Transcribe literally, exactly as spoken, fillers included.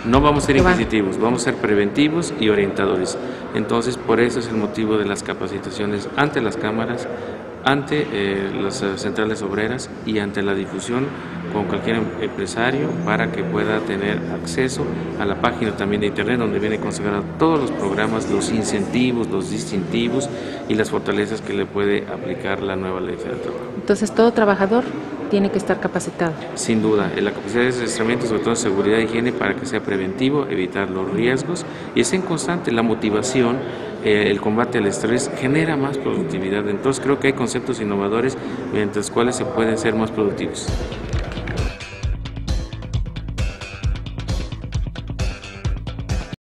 No vamos a ser que van- inquisitivos, vamos a ser preventivos y orientadores. Entonces, por eso es el motivo de las capacitaciones ante las cámaras, ante eh, las eh, centrales obreras y ante la difusión con cualquier em- empresario para que pueda tener acceso a la página también de internet donde viene consagrado todos los programas, los incentivos, los distintivos y las fortalezas que le puede aplicar la nueva ley federal del trabajo. Entonces, todo trabajador tiene que estar capacitado. Sin duda, en la capacidad de adiestramiento, sobre todo en seguridad e higiene, para que sea preventivo, evitar los riesgos y es en constante la motivación, eh, el combate al estrés genera más productividad. Entonces creo que hay conceptos innovadores mediante los cuales se pueden ser más productivos.